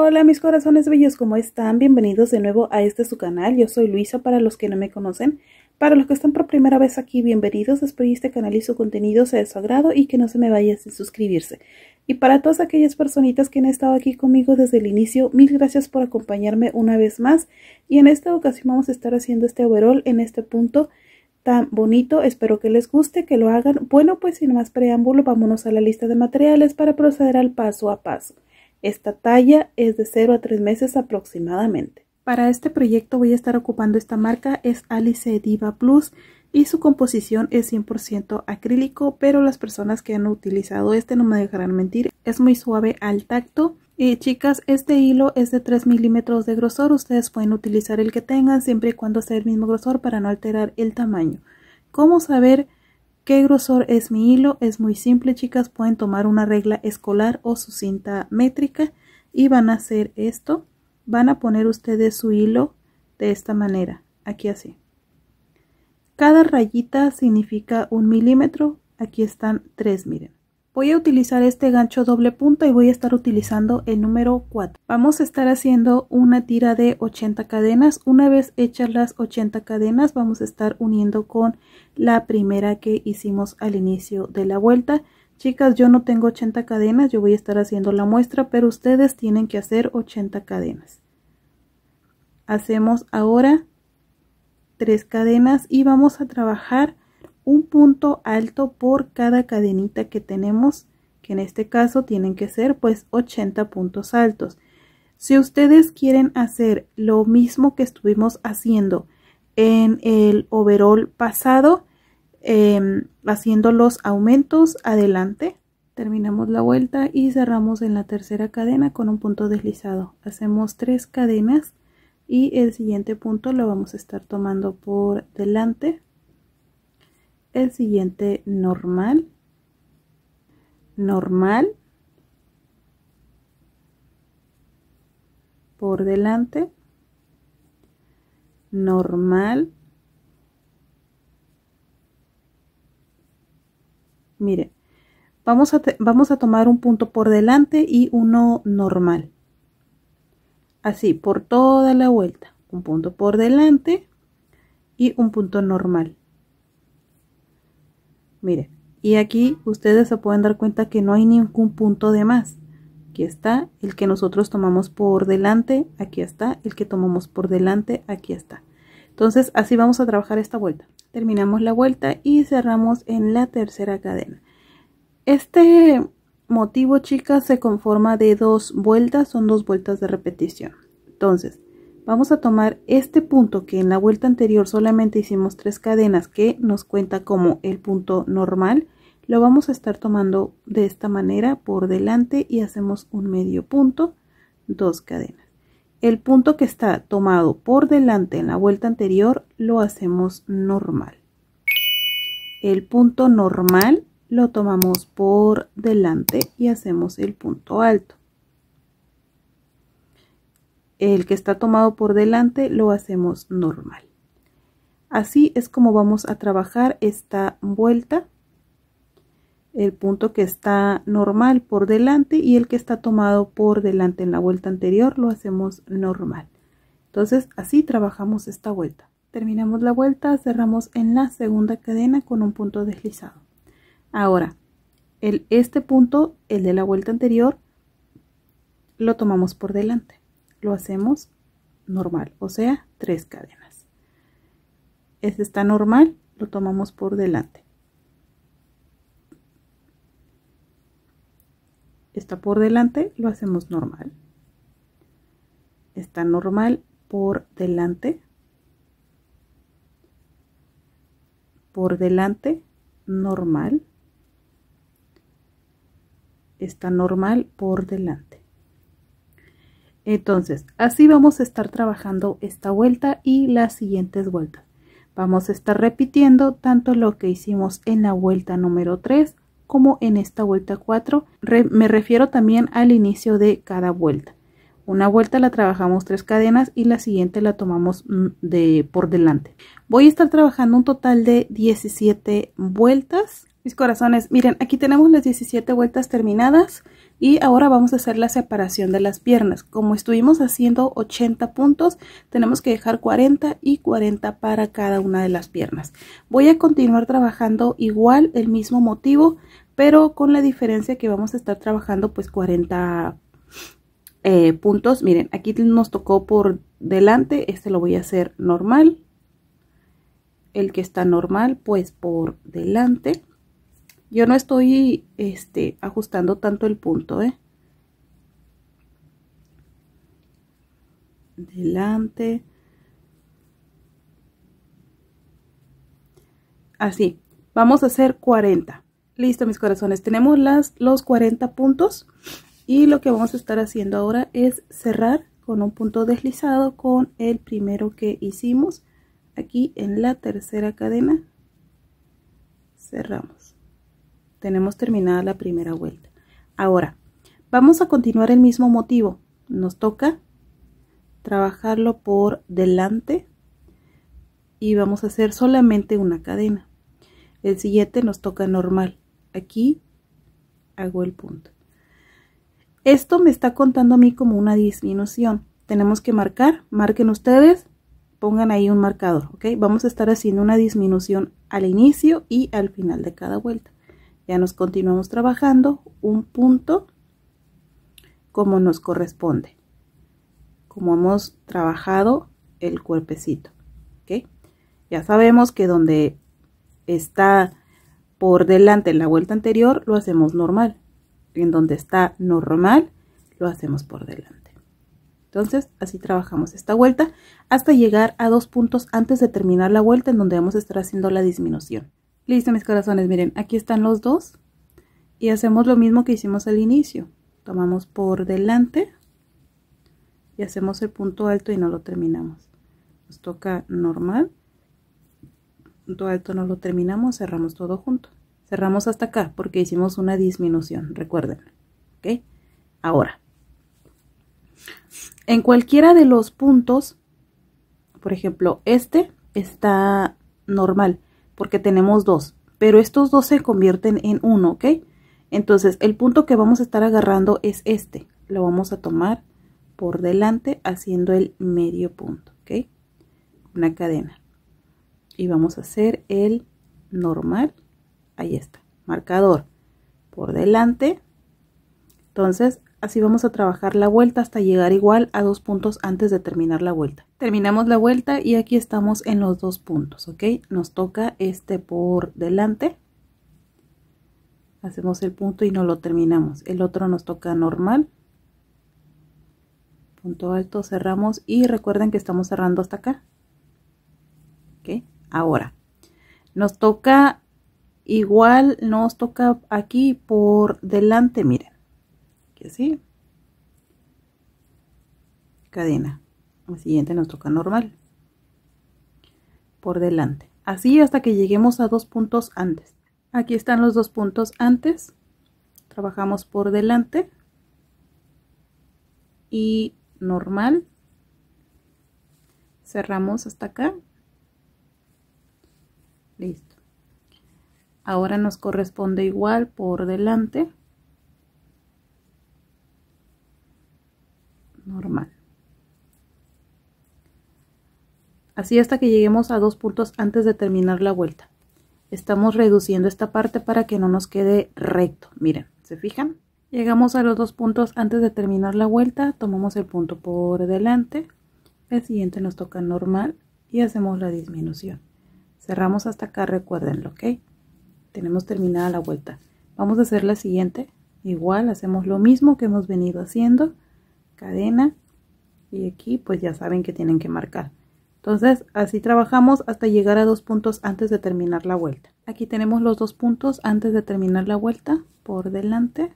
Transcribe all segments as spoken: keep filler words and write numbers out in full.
Hola mis corazones bellos, ¿cómo están? Bienvenidos de nuevo a este su canal. Yo soy Luisa para los que no me conocen. Para los que están por primera vez aquí, bienvenidos. Espero que este canal y su contenido sea de su agrado y que no se me vaya sin suscribirse. Y para todas aquellas personitas que han estado aquí conmigo desde el inicio, mil gracias por acompañarme una vez más. Y en esta ocasión vamos a estar haciendo este overall en este punto tan bonito. Espero que les guste, que lo hagan. Bueno, pues sin más preámbulo, vámonos a la lista de materiales para proceder al paso a paso. Esta talla es de cero a tres meses aproximadamente. Para este proyecto voy a estar ocupando esta marca, es Alice Diva Plus y su composición es cien por ciento acrílico, pero las personas que han utilizado este no me dejarán mentir, es muy suave al tacto. Y chicas, este hilo es de tres milímetros de grosor, ustedes pueden utilizar el que tengan siempre y cuando sea el mismo grosor para no alterar el tamaño. ¿Cómo saber qué grosor es mi hilo? Es muy simple, chicas, pueden tomar una regla escolar o su cinta métrica y van a hacer esto. Van a poner ustedes su hilo de esta manera, aquí así. Cada rayita significa un milímetro, aquí están tres, miren. Voy a utilizar este gancho doble punta y voy a estar utilizando el número cuatro. Vamos a estar haciendo una tira de ochenta cadenas. Una vez hechas las ochenta cadenas, vamos a estar uniendo con la primera que hicimos al inicio de la vuelta. Chicas, yo no tengo ochenta cadenas, yo voy a estar haciendo la muestra, pero ustedes tienen que hacer ochenta cadenas. Hacemos ahora tres cadenas y vamos a trabajar un punto alto por cada cadenita que tenemos, que en este caso tienen que ser pues ochenta puntos altos. Si ustedes quieren hacer lo mismo que estuvimos haciendo en el overall pasado, eh, haciendo los aumentos, adelante, terminamos la vuelta y cerramos en la tercera cadena con un punto deslizado. Hacemos tres cadenas y el siguiente punto lo vamos a estar tomando por delante. El siguiente normal, normal, por delante, normal. Miren, vamos a, vamos a tomar un punto por delante y uno normal. Así, por toda la vuelta, un punto por delante y un punto normal. Miren, y aquí ustedes se pueden dar cuenta que no hay ningún punto de más. Aquí está el que nosotros tomamos por delante, aquí está el que tomamos por delante, aquí está. Entonces así vamos a trabajar esta vuelta. Terminamos la vuelta y cerramos en la tercera cadena. Este motivo, chicas, se conforma de dos vueltas, son dos vueltas de repetición. Entonces vamos a tomar este punto que en la vuelta anterior solamente hicimos tres cadenas, que nos cuenta como el punto normal. Lo vamos a estar tomando de esta manera por delante y hacemos un medio punto, dos cadenas. El punto que está tomado por delante en la vuelta anterior lo hacemos normal. El punto normal lo tomamos por delante y hacemos el punto alto. El que está tomado por delante lo hacemos normal. Así es como vamos a trabajar esta vuelta. El punto que está normal por delante y el que está tomado por delante en la vuelta anterior lo hacemos normal. Entonces así trabajamos esta vuelta. Terminamos la vuelta, cerramos en la segunda cadena con un punto deslizado. Ahora, el, este punto, el de la vuelta anterior, lo tomamos por delante. Lo hacemos normal, o sea, tres cadenas. Este está normal, lo tomamos por delante. Está por delante, lo hacemos normal. Está normal por delante. Por delante, normal. Está normal por delante. Entonces, así vamos a estar trabajando esta vuelta y las siguientes vueltas. Vamos a estar repitiendo tanto lo que hicimos en la vuelta número tres como en esta vuelta cuatro. Re, me refiero también al inicio de cada vuelta. Una vuelta la trabajamos tres cadenas y la siguiente la tomamos de por delante. Voy a estar trabajando un total de diecisiete vueltas. Mis corazones, miren, aquí tenemos las diecisiete vueltas terminadas y ahora vamos a hacer la separación de las piernas. Como estuvimos haciendo ochenta puntos, tenemos que dejar cuarenta y cuarenta para cada una de las piernas. Voy a continuar trabajando igual el mismo motivo, pero con la diferencia que vamos a estar trabajando pues cuarenta eh, puntos. Miren, aquí nos tocó por delante, este lo voy a hacer normal. El que está normal pues por delante. Yo no estoy este, ajustando tanto el punto, ¿eh? Delante. Así. Vamos a hacer cuarenta. Listo, mis corazones. Tenemos las, los cuarenta puntos. Y lo que vamos a estar haciendo ahora es cerrar con un punto deslizado con el primero que hicimos. Aquí en la tercera cadena. Cerramos. Tenemos terminada la primera vuelta. Ahora vamos a continuar el mismo motivo. Nos toca trabajarlo por delante y vamos a hacer solamente una cadena. El siguiente nos toca normal. Aquí hago el punto. Esto me está contando a mí como una disminución. Tenemos que marcar, marquen ustedes, pongan ahí un marcador, ¿ok? Vamos a estar haciendo una disminución al inicio y al final de cada vuelta. Ya nos continuamos trabajando un punto como nos corresponde, como hemos trabajado el cuerpecito, ¿ok? Ya sabemos que donde está por delante en la vuelta anterior lo hacemos normal, en donde está normal lo hacemos por delante. Entonces así trabajamos esta vuelta hasta llegar a dos puntos antes de terminar la vuelta, en donde vamos a estar haciendo la disminución. Listo, mis corazones, miren, aquí están los dos y hacemos lo mismo que hicimos al inicio. Tomamos por delante y hacemos el punto alto y no lo terminamos. Nos toca normal, punto alto no lo terminamos, cerramos todo junto. Cerramos hasta acá porque hicimos una disminución, recuerden, ¿ok? Ahora, en cualquiera de los puntos, por ejemplo, este está normal, porque tenemos dos, pero estos dos se convierten en uno, ¿ok? Entonces el punto que vamos a estar agarrando es este, lo vamos a tomar por delante haciendo el medio punto, ¿ok? Una cadena y vamos a hacer el normal, ahí está, marcador por delante. Entonces así vamos a trabajar la vuelta hasta llegar igual a dos puntos antes de terminar la vuelta. Terminamos la vuelta y aquí estamos en los dos puntos, ¿ok? Nos toca este por delante. Hacemos el punto y no lo terminamos. El otro nos toca normal. Punto alto, cerramos y recuerden que estamos cerrando hasta acá. ¿Ok? Ahora, nos toca igual, nos toca aquí por delante, miren. Que sí, cadena. El siguiente nos toca normal por delante, así hasta que lleguemos a dos puntos antes. Aquí están los dos puntos antes, trabajamos por delante y normal, cerramos hasta acá. Listo. Ahora nos corresponde igual por delante, normal. Así hasta que lleguemos a dos puntos antes de terminar la vuelta. Estamos reduciendo esta parte para que no nos quede recto. Miren, ¿se fijan? Llegamos a los dos puntos antes de terminar la vuelta, tomamos el punto por delante, el siguiente nos toca normal y hacemos la disminución. Cerramos hasta acá, recuérdenlo, ¿ok? Tenemos terminada la vuelta. Vamos a hacer la siguiente, igual hacemos lo mismo que hemos venido haciendo, cadena, y aquí pues ya saben que tienen que marcar. Entonces así trabajamos hasta llegar a dos puntos antes de terminar la vuelta. Aquí tenemos los dos puntos antes de terminar la vuelta, por delante,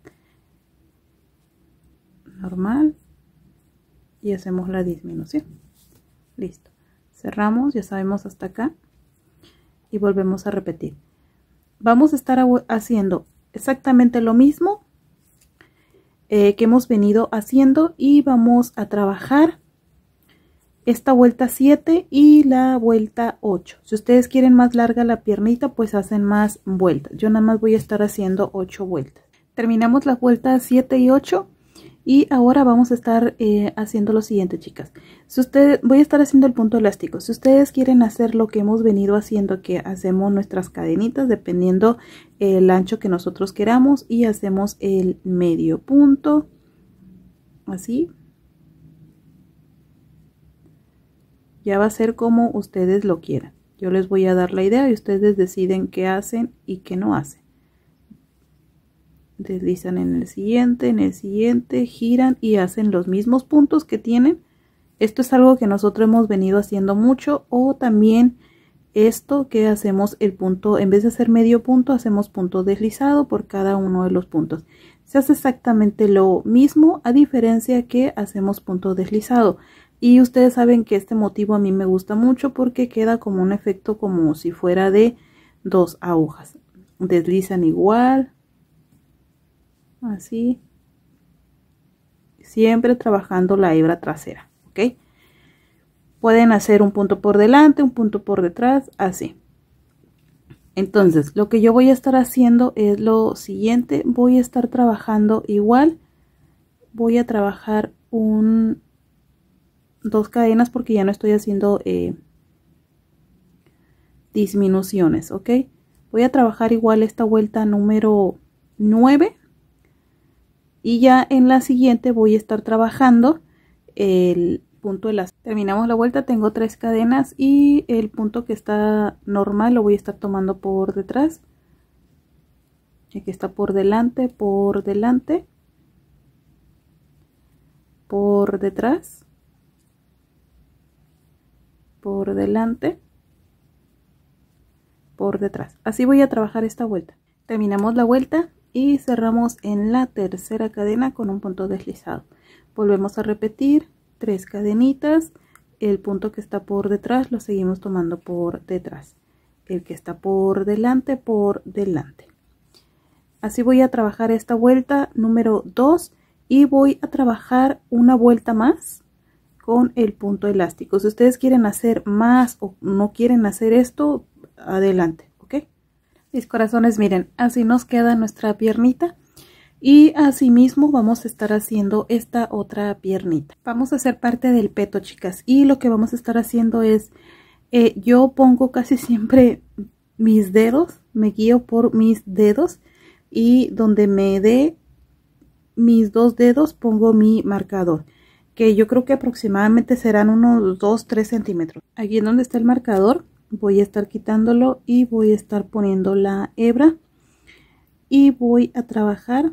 normal, y hacemos la disminución. Listo, cerramos, ya sabemos hasta acá y volvemos a repetir. Vamos a estar haciendo exactamente lo mismo eh, que hemos venido haciendo y vamos a trabajar esta vuelta siete y la vuelta ocho. Si ustedes quieren más larga la piernita, pues hacen más vueltas. Yo nada más voy a estar haciendo ocho vueltas. Terminamos las vueltas siete y ocho. Y ahora vamos a estar eh, haciendo lo siguiente, chicas. Si ustedes, voy a estar haciendo el punto elástico. Si ustedes quieren hacer lo que hemos venido haciendo, que hacemos nuestras cadenitas dependiendo el ancho que nosotros queramos, y hacemos el medio punto, así. Ya va a ser como ustedes lo quieran. Yo les voy a dar la idea y ustedes deciden qué hacen y qué no hacen. Deslizan en el siguiente, en el siguiente, giran y hacen los mismos puntos que tienen. Esto es algo que nosotros hemos venido haciendo mucho. O también esto que hacemos el punto, en vez de hacer medio punto, hacemos punto deslizado por cada uno de los puntos. Se hace exactamente lo mismo, a diferencia que hacemos punto deslizado. Y ustedes saben que este motivo a mí me gusta mucho porque queda como un efecto como si fuera de dos agujas. Deslizan igual. Así, siempre trabajando la hebra trasera, ¿ok? Pueden hacer un punto por delante, un punto por detrás, así. Entonces, lo que yo voy a estar haciendo es lo siguiente. Voy a estar trabajando igual. Voy a trabajar un dos cadenas porque ya no estoy haciendo eh, disminuciones, ¿ok? Voy a trabajar igual esta vuelta número nueve. Y ya en la siguiente voy a estar trabajando el punto elástico. Terminamos la vuelta, tengo tres cadenas y el punto que está normal lo voy a estar tomando por detrás. Aquí está por delante, por delante, por detrás, por delante, por detrás. Así voy a trabajar esta vuelta. Terminamos la vuelta y cerramos en la tercera cadena con un punto deslizado. Volvemos a repetir tres cadenitas. El punto que está por detrás lo seguimos tomando por detrás. El que está por delante, por delante. Así voy a trabajar esta vuelta número dos y voy a trabajar una vuelta más con el punto elástico. Si ustedes quieren hacer más o no quieren hacer esto, adelante. Mis corazones, miren, así nos queda nuestra piernita y así mismo vamos a estar haciendo esta otra piernita. Vamos a hacer parte del peto, chicas, y lo que vamos a estar haciendo es, eh, yo pongo casi siempre mis dedos, me guío por mis dedos y donde me dé mis dos dedos pongo mi marcador, que yo creo que aproximadamente serán unos dos tres centímetros. Aquí en donde está el marcador voy a estar quitándolo y voy a estar poniendo la hebra y voy a trabajar.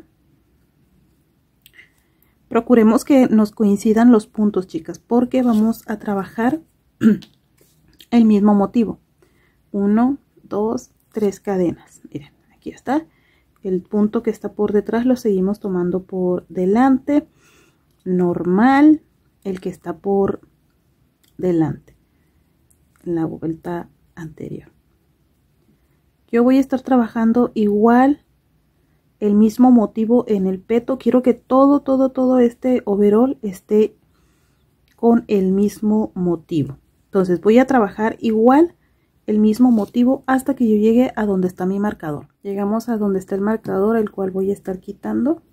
Procuremos que nos coincidan los puntos, chicas, porque vamos a trabajar el mismo motivo. Uno, dos, tres cadenas. Miren, aquí está. El punto que está por detrás lo seguimos tomando por delante. Normal, el que está por delante. La vuelta anterior. Yo voy a estar trabajando igual el mismo motivo en el peto. Quiero que todo, todo, todo este overall esté con el mismo motivo. Entonces voy a trabajar igual el mismo motivo hasta que yo llegue a donde está mi marcador. Llegamos a donde está el marcador, el cual voy a estar quitando.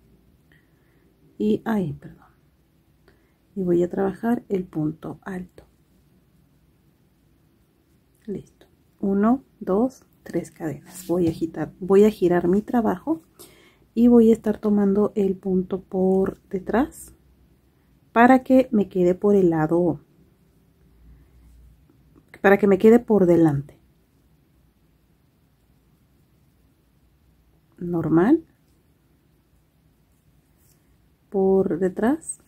Y ahí, perdón. Y voy a trabajar el punto alto. Listo. Uno, dos, tres cadenas. Voy a girar, voy a girar mi trabajo y voy a estar tomando el punto por detrás para que me quede por el lado, para que me quede por delante. Normal. Por detrás.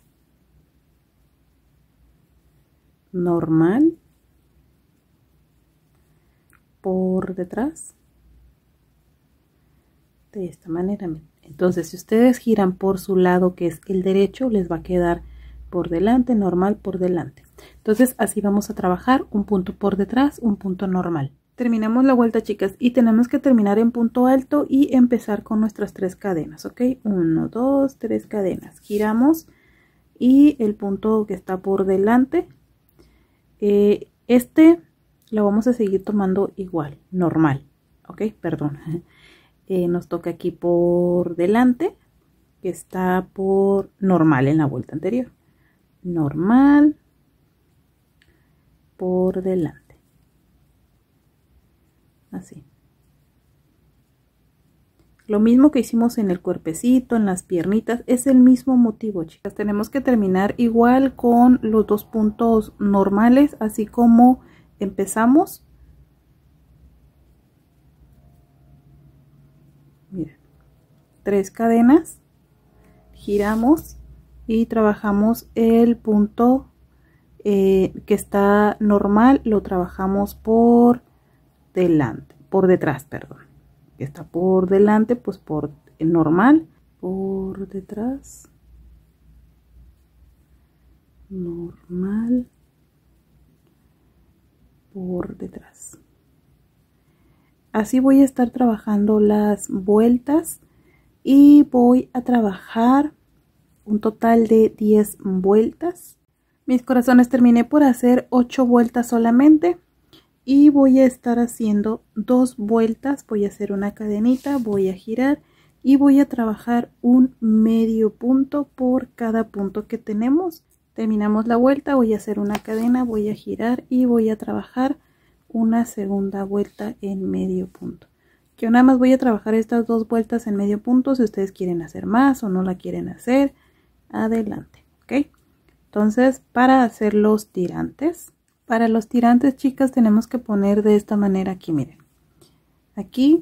Normal. Por detrás, de esta manera. Entonces si ustedes giran por su lado que es el derecho, les va a quedar por delante, normal, por delante. Entonces así vamos a trabajar un punto por detrás, un punto normal. Terminamos la vuelta, chicas, y tenemos que terminar en punto alto y empezar con nuestras tres cadenas, ok. Uno, dos, tres cadenas, giramos y el punto que está por delante Eh, este lo vamos a seguir tomando igual, normal, ok, perdón. Eh, nos toca aquí por delante, que está por normal en la vuelta anterior. Normal por delante. Así. Lo mismo que hicimos en el cuerpecito, en las piernitas, es el mismo motivo, chicas. Tenemos que terminar igual con los dos puntos normales, así como empezamos. Miren, tres cadenas, giramos y trabajamos el punto eh, que está normal, lo trabajamos por delante, por detrás, perdón. Que está por delante, pues por el normal, por detrás, normal, por detrás. Así voy a estar trabajando las vueltas y voy a trabajar un total de diez vueltas. Mis corazones, terminé por hacer ocho vueltas solamente. Y voy a estar haciendo dos vueltas, voy a hacer una cadenita, voy a girar y voy a trabajar un medio punto por cada punto que tenemos. Terminamos la vuelta, voy a hacer una cadena, voy a girar y voy a trabajar una segunda vuelta en medio punto. Yo nada más voy a trabajar estas dos vueltas en medio punto. Si ustedes quieren hacer más o no la quieren hacer, adelante, ¿ok? Entonces, para hacer los tirantes, Para los tirantes, chicas, tenemos que poner de esta manera aquí, miren. Aquí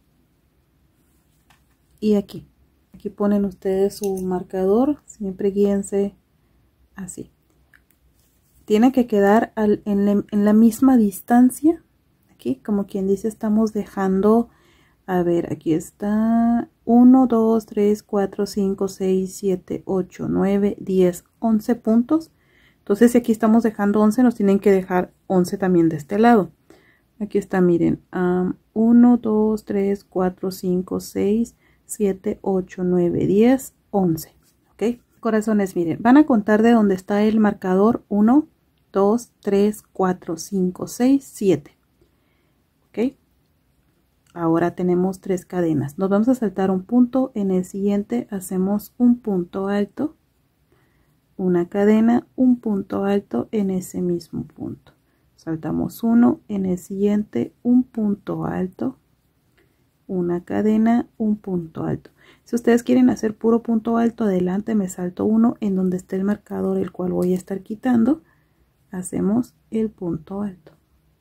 y aquí. Aquí ponen ustedes su marcador, siempre guíense así. Tiene que quedar al, en, la, en la misma distancia. Aquí, como quien dice, estamos dejando, a ver, aquí está uno, dos, tres, cuatro, cinco, seis, siete, ocho, nueve, diez, once puntos. Entonces, si aquí estamos dejando once, nos tienen que dejar once también de este lado. Aquí está, miren, um, uno, dos, tres, cuatro, cinco, seis, siete, ocho, nueve, diez, once. ¿Ok? Corazones, miren, van a contar de donde está el marcador uno, dos, tres, cuatro, cinco, seis, siete. ¿Ok? Ahora tenemos tres cadenas. Nos vamos a saltar un punto. En el siguiente hacemos un punto alto, una cadena, un punto alto en ese mismo punto. Saltamos uno, en el siguiente un punto alto, una cadena, un punto alto. Si ustedes quieren hacer puro punto alto, adelante me salto uno en donde está el marcador, el cual voy a estar quitando. Hacemos el punto alto.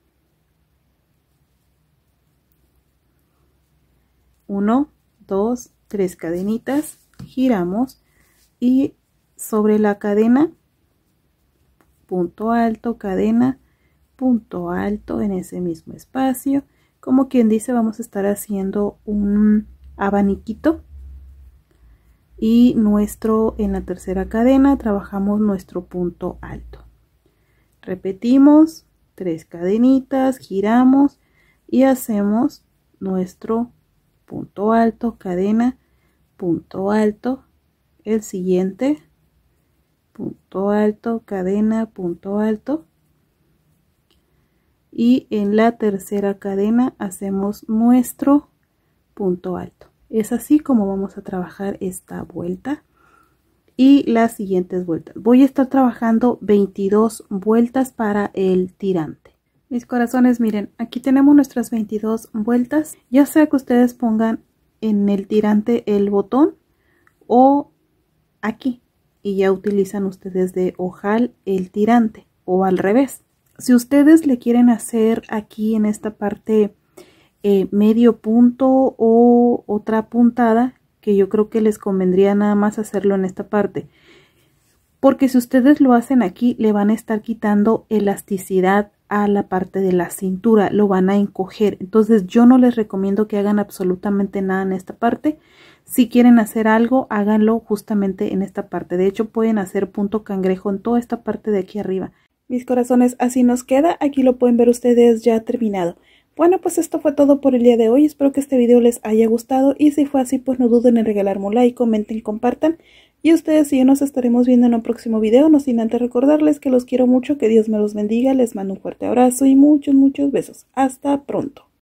Uno, dos, tres cadenitas, giramos y sobre la cadena, punto alto, cadena, punto alto en ese mismo espacio. Como quien dice, vamos a estar haciendo un abaniquito. Y nuestro, en la tercera cadena, trabajamos nuestro punto alto. Repetimos, tres cadenitas, giramos y hacemos nuestro punto alto, cadena, punto alto. El siguiente, punto alto, cadena, punto alto, y en la tercera cadena hacemos nuestro punto alto. Es así como vamos a trabajar esta vuelta y las siguientes vueltas. Voy a estar trabajando veintidós vueltas para el tirante. Mis corazones, miren, aquí tenemos nuestras veintidós vueltas, ya sea que ustedes pongan en el tirante el botón o aquí, y ya utilizan ustedes de ojal el tirante, o al revés. Si ustedes le quieren hacer aquí en esta parte eh, medio punto o otra puntada, que yo creo que les convendría nada más hacerlo en esta parte, porque si ustedes lo hacen aquí le van a estar quitando elasticidad a la parte de la cintura, lo van a encoger. Entonces yo no les recomiendo que hagan absolutamente nada en esta parte. Si quieren hacer algo, háganlo justamente en esta parte. De hecho, pueden hacer punto cangrejo en toda esta parte de aquí arriba. Mis corazones, así nos queda. Aquí lo pueden ver ustedes ya terminado. Bueno, pues esto fue todo por el día de hoy. Espero que este video les haya gustado. Y si fue así, pues no duden en regalarme un like, comenten, compartan. Y ustedes y yo nos estaremos viendo en un próximo video, no sin antes recordarles que los quiero mucho, que Dios me los bendiga, les mando un fuerte abrazo y muchos, muchos besos. Hasta pronto.